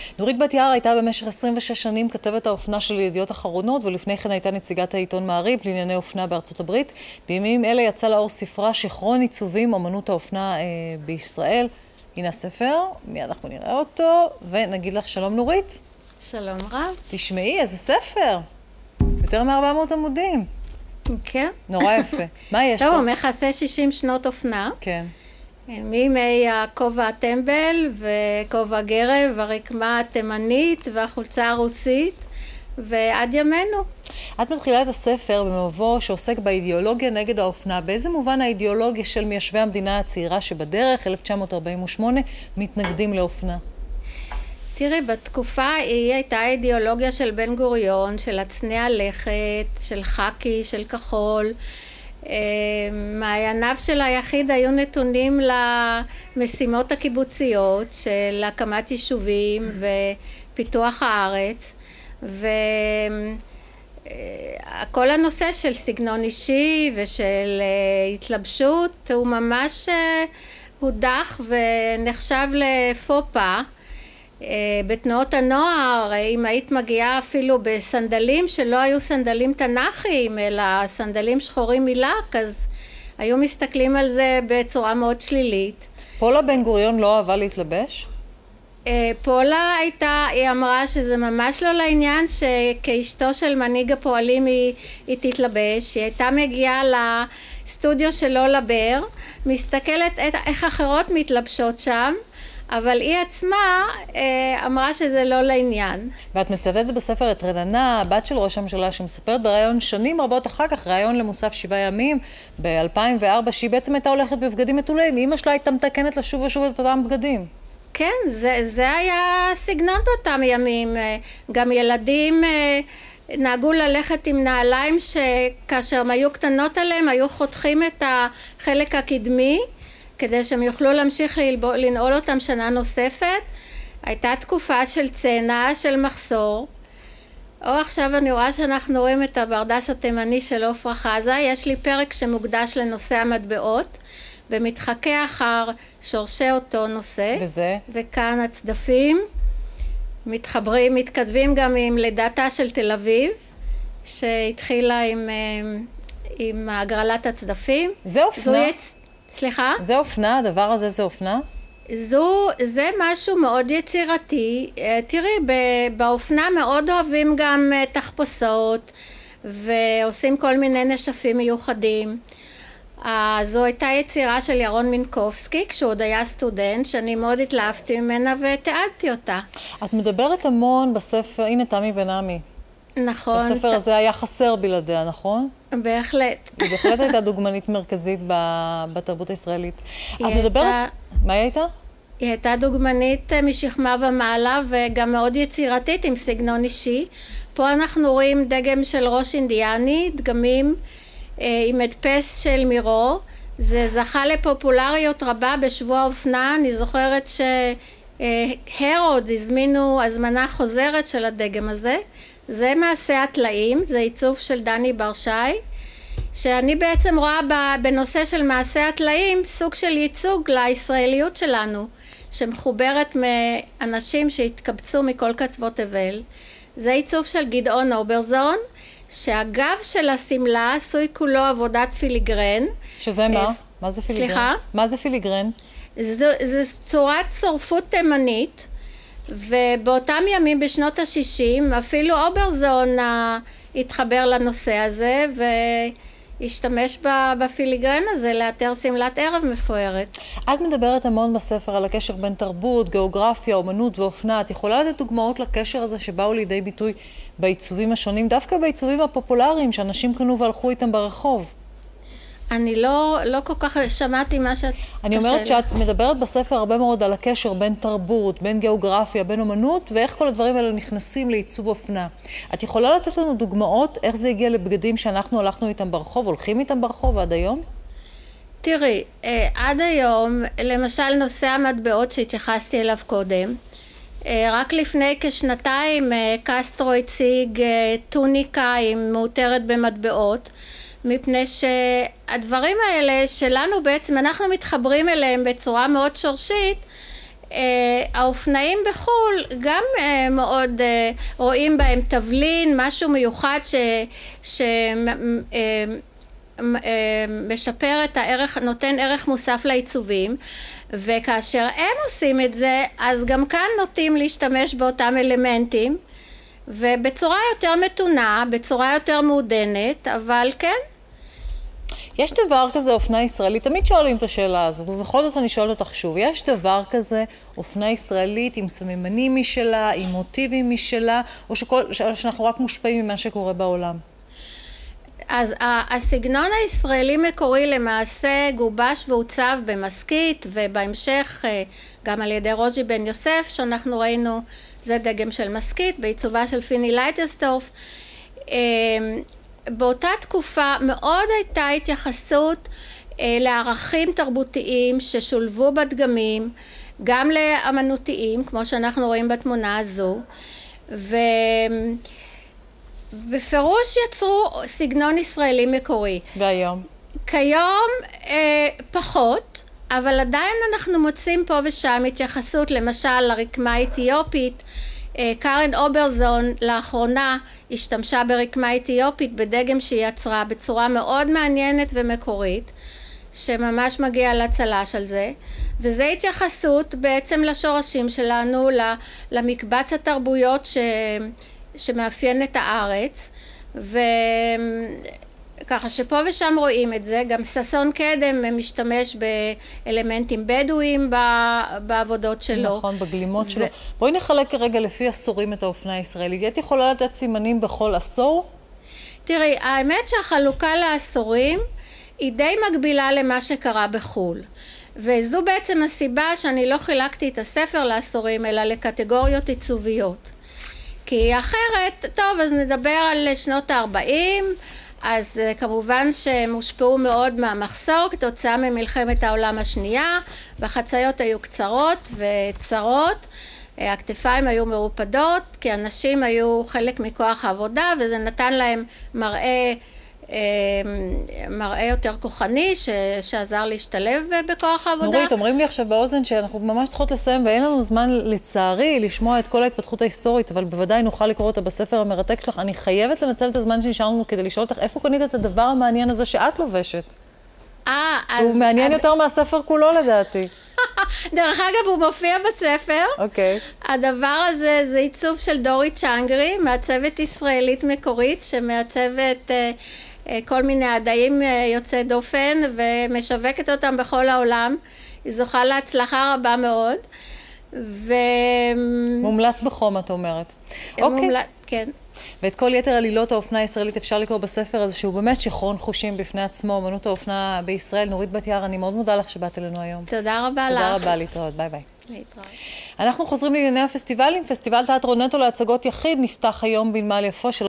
נורית בת יער הייתה במשך 26 שנים כתבת האופנה של ידיעות אחרונות, ולפני כן הייתה נציגת העיתון מעריב לענייני אופנה בארצות הברית. בימים אלה יצא לאור ספרה שיכרון עיצובים, אמנות האופנה בישראל. הנה הספר, מיד אנחנו נראה אותו, ונגיד לך שלום נורית. שלום רב. תשמעי, איזה ספר. יותר מ-400 עמודים. כן. נורא יפה. מה יש פה? טוב, מכסה 60 שנות אופנה. כן. מימי הכובע הטמבל וכובע גרב, הרקמה התימנית והחולצה הרוסית, ועד ימינו. את מתחילה את הספר במבוא שעוסק באידיאולוגיה נגד האופנה. באיזה מובן האידיאולוגיה של מיישבי המדינה הצעירה שבדרך, 1948, מתנגדים לאופנה? תראי, בתקופה היא הייתה אידיאולוגיה של בן גוריון, של הצנע לכת, של חקי, של כחול. מעייניו של היחיד היו נתונים למשימות הקיבוציות של הקמת יישובים ופיתוח הארץ, וכל הנושא של סגנון אישי ושל התלבשות הוא ממש הודח ונחשב לפופה. בתנועות הנוער, אם היית מגיעה אפילו בסנדלים שלא היו סנדלים תנ"כיים אלא סנדלים שחורים מלק, אז היו מסתכלים על זה בצורה מאוד שלילית. פולה בן גוריון לא אהבה להתלבש? פולה היא אמרה שזה ממש לא לעניין, שכאשתו של מנהיג הפועלים היא תתלבש. היא הייתה מגיעה לסטודיו שלו לבר, מסתכלת איך אחרות מתלבשות שם, אבל היא עצמה אמרה שזה לא לעניין. ואת מצטטת בספר את רננה, הבת של ראש הממשלה, שמספרת בראיון שנים רבות אחר כך, ראיון למוסף 7 ימים, ב-2004, שהיא בעצם הייתה הולכת בבגדים מתולים. אמא שלה הייתה מתקנת לשוב ושוב את אותם בגדים. כן, זה היה סגנון באותם ימים. גם ילדים נהגו ללכת עם נעליים שכאשר הם היו קטנות עליהם, היו חותכים את החלק הקדמי, כדי שהם יוכלו להמשיך לנעול אותם שנה נוספת. הייתה תקופה של צנע, של מחסור. או עכשיו אני רואה שאנחנו רואים את הברדס התימני של עפרה חזה. יש לי פרק שמוקדש לנושא המטבעות, ומתחכה אחר שורשי אותו נושא. וזה? וכאן הצדפים מתכתבים גם עם לידתה של תל אביב, שהתחילה עם הגרלת הצדפים. זה אופנה? סליחה? זה אופנה? הדבר הזה זה אופנה? זה משהו מאוד יצירתי. תראי, באופנה מאוד אוהבים גם תחפושות, ועושים כל מיני נשפים מיוחדים. זו הייתה יצירה של ירון מינקובסקי, כשהוא עוד היה סטודנט, שאני מאוד התלהבתי ממנה ותיעדתי אותה. את מדברת המון בספר, הנה תמי בן עמי. נכון. הספר הזה היה חסר בלעדיה, נכון? בהחלט. היא בהחלט הייתה דוגמנית מרכזית בתרבות הישראלית. את מדברת... מה היא הייתה? היא הייתה דוגמנית משכמה ומעלה, וגם מאוד יצירתית עם סגנון אישי. פה אנחנו רואים דגם של ראש אינדיאני, דגמים עם הדפס של מירו. זה זכה לפופולריות רבה בשבוע האופנה. אני זוכרת שהרודס הזמינו הזמנה חוזרת של הדגם הזה. זה מעשה הטלאים, זה עיצוב של דני ברשי, שאני בעצם רואה בנושא של מעשה הטלאים סוג של ייצוג לישראליות שלנו, שמחוברת מאנשים שהתקבצו מכל קצוות תבל. זה עיצוב של גדעון אוברזון, שהגב של הסמלה עשוי כולו עבודת פיליגרן. שזה מה? מה זה פיליגרן? סליחה? מה זה פיליגרן? זה צורת צורפות תימנית, ובאותם ימים בשנות ה-60 אפילו אוברזון התחבר לנושא הזה והשתמש בפיליגרן הזה לאתר סמלת ערב מפוארת. את מדברת המון בספר על הקשר בין תרבות, גיאוגרפיה, אומנות ואופנה. את יכולה לתת דוגמאות לקשר הזה שבאו לידי ביטוי בעיצובים השונים, דווקא בעיצובים הפופולריים שאנשים קנו והלכו איתם ברחוב? אני לא כל כך שמעתי מה שאת... אני אומרת שאת מדברת בספר הרבה מאוד על הקשר בין תרבות, בין גיאוגרפיה, בין אומנות, ואיך כל הדברים האלה נכנסים לעיצוב אופנה. את יכולה לתת לנו דוגמאות איך זה הגיע לבגדים שאנחנו הלכנו איתם ברחוב, הולכים איתם ברחוב עד היום? תראי, עד היום, למשל נושא המטבעות שהתייחסתי אליו קודם, רק לפני כשנתיים קסטרו הציג טוניקה עם מאותרת במטבעות, מפני שהדברים האלה שלנו בעצם אנחנו מתחברים אליהם בצורה מאוד שורשית, האופנאים בחול גם מאוד רואים בהם תבלין, משהו מיוחד שמשפר את הערך, נותן ערך מוסף לעיצובים, וכאשר הם עושים את זה, אז גם כאן נוטים להשתמש באותם אלמנטים, ובצורה יותר מתונה, בצורה יותר מעודנת, אבל כן. יש דבר כזה אופנה ישראלית, תמיד שואלים את השאלה הזאת, ובכל זאת אני שואלת אותך שוב, יש דבר כזה אופנה ישראלית עם סממנים משלה, עם מוטיבים משלה, או שאנחנו רק מושפעים ממה שקורה בעולם? אז הסגנון הישראלי מקורי למעשה גובש ועוצב במסכית, ובהמשך גם על ידי רוז'י בן יוסף, שאנחנו ראינו, זה דגם של מסכית, בעיצובה של פיני לייטסדורף. באותה תקופה מאוד הייתה התייחסות לערכים תרבותיים ששולבו בדגמים, גם לאמנותיים, כמו שאנחנו רואים בתמונה הזו, ובפירוש יצרו סגנון ישראלי מקורי. והיום? כיום פחות, אבל עדיין אנחנו מוצאים פה ושם התייחסות, למשל לרקמה האתיופית. קארן אוברזון לאחרונה השתמשה ברקמה אתיופית בדגם שהיא יצרה בצורה מאוד מעניינת ומקורית, שממש מגיע לצלש על זה, וזה התייחסות בעצם לשורשים שלנו, למקבץ התרבויות שמאפיין את הארץ, ככה שפה ושם רואים את זה. גם ששון קדם משתמש באלמנטים בדואים בעבודות שלו. נכון, בגלימות שלו. בואי נחלק כרגע לפי עשורים את האופנה הישראלית. את יכולה לתת סימנים בכל עשור? תראי, האמת שהחלוקה לעשורים היא די מקבילה למה שקרה בחול. וזו בעצם הסיבה שאני לא חילקתי את הספר לעשורים, אלא לקטגוריות עיצוביות. כי אחרת, טוב, אז נדבר על שנות ה-40, אז כמובן שהם הושפעו מאוד מהמחסור כתוצאה ממלחמת העולם השנייה, והחציות היו קצרות וצרות, הכתפיים היו מרופדות, כי אנשים היו חלק מכוח העבודה, וזה נתן להם מראה יותר כוחני שעזר להשתלב בכוח העבודה. נורית, אומרים לי עכשיו באוזן שאנחנו ממש צריכות לסיים, ואין לנו זמן לצערי לשמוע את כל ההתפתחות ההיסטורית, אבל בוודאי נוכל לקרוא אותה בספר המרתק שלך. אני חייבת לנצל את הזמן שנשאר לנו כדי לשאול אותך איפה קנית את הדבר המעניין הזה שאת לובשת. שהוא מעניין יותר מהספר כולו לדעתי. דרך אגב, הוא מופיע בספר. אוקיי. הדבר הזה זה עיצוב של דורי צ'אנגרי, מעצבת ישראלית מקורית, שמעצבת כל מיני עדיים יוצאי דופן, ומשווקת אותם בכל העולם. היא זוכה להצלחה רבה מאוד. מומלץ בחום, את אומרת. מומלץ, כן. ואת כל יתר עלילות האופנה הישראלית אפשר לקרוא בספר הזה, שהוא באמת שיכרון חושים בפני עצמו, אמנות האופנה בישראל. נורית בת יער, אני מאוד מודה לך שבאת אלינו היום. תודה רבה לך. תודה רבה, להתראות, ביי ביי. להתראות. אנחנו חוזרים לענייני הפסטיבלים. פסטיבל תיאטרון נטו להצגות יחיד נפתח היום בנמל יפו של